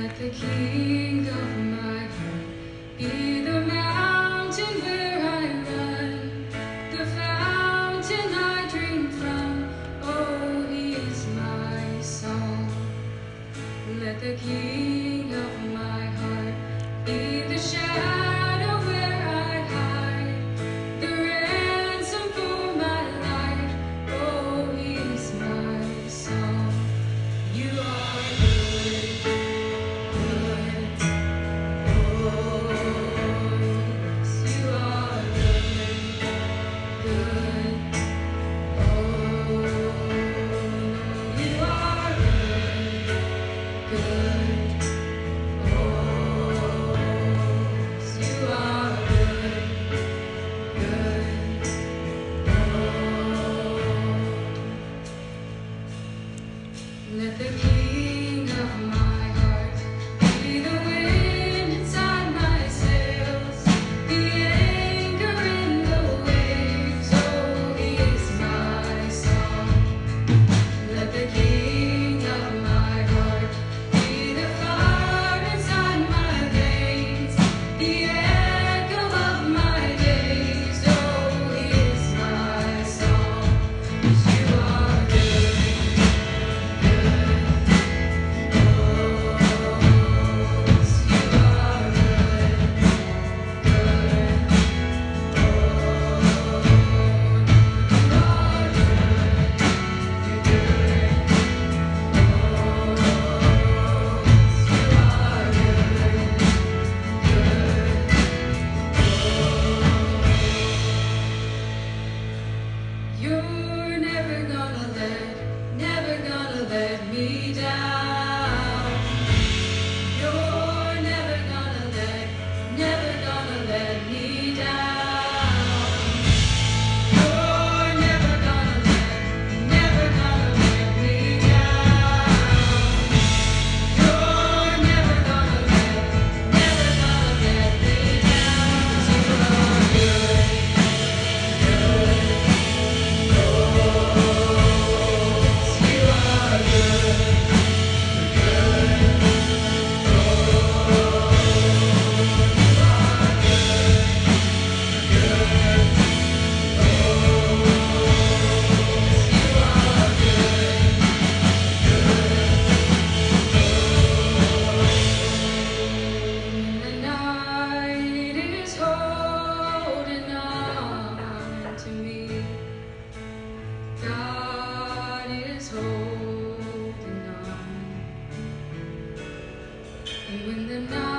Let the king of my heart be the mountain where I run, the fountain I drink from. Oh, he is my song. Let the king of my heart be the shadow where I hide, the ransom for my life. Oh, he is my song. You are good, good. Oh, yes, you are good, good. Oh, you are good, good. Oh, yes, you are good, good. Oh, let the king of my heart be the wind inside my sails, the anchor in the waves. Oh, he is my song. Let the king of my heart be the fire inside my veins, the echo of my days. Oh, he is my song. 'Cause you are good, good. Oh, yes, you are good, good. Oh, you are good, you're good. You're never gonna let me down. You're never gonna let me down. You're never gonna let me down. You're never gonna let me down. 'Cause you are good, good. You are good, good. When the night is holding on to me, God is holding on. And when the night